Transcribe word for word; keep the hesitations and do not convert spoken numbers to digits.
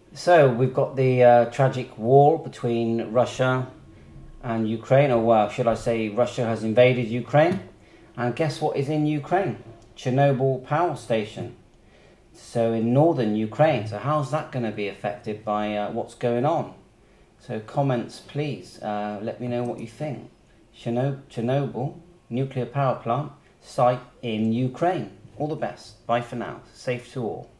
So we've got the uh, tragic war between Russia and Ukraine, or well, should I say Russia has invaded Ukraine. And guess what is in Ukraine? Chernobyl power station. So in northern Ukraine. So how's that going to be affected by uh, what's going on? So comments please, uh, let me know what you think. Chernobyl, Chernobyl nuclear power plant site in Ukraine. All the best. Bye for now. Safe to all.